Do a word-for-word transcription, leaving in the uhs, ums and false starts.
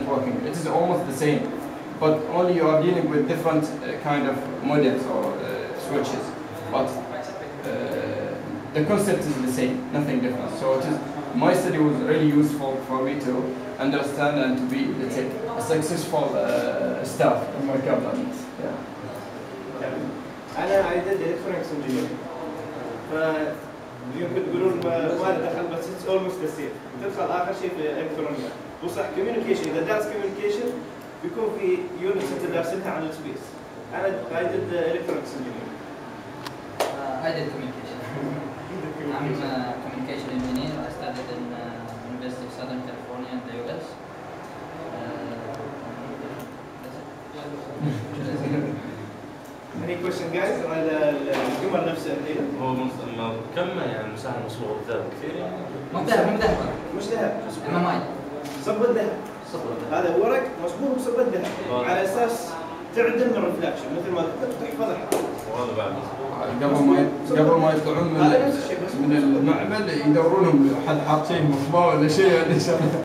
networking. It is almost the same, but only you are dealing with different uh, kind of modems or uh, switches. But uh, the concept is the same, nothing different. So it is, my study was really useful for me to understand and to be, let's say, a successful uh, staff in my company. Yeah. أنا I did electronics engineering. ف يمكن تقولون ما ما له دخل بس it's almost the same. تدخل آخر شيء في إلكترونيات. وصح communication إذا دارس communication بيكون في units أنت دارسها عن السبيس. أنا I did electronics engineering. I did communication. I'm a communication engineer. I studied in uh, University of Southern California in the U S. Any question guys على الجمل نفسها الحين؟ هو كم يعني مساحة مصبوغ الذهب كثير يعني؟ مو ذهب مو ذهب مش ذهب. إنما ماي. صبة ذهب. هذا ورق مصبوغ بصبة ذهب على أساس تعدل من الرفلاكشن مثل ما ذكرت وتحفظها. وهذا بعد قبل ما قبل ما يطلعون من من المعمل يدورونهم حد حاطين مصباح ولا شيء ولا شيء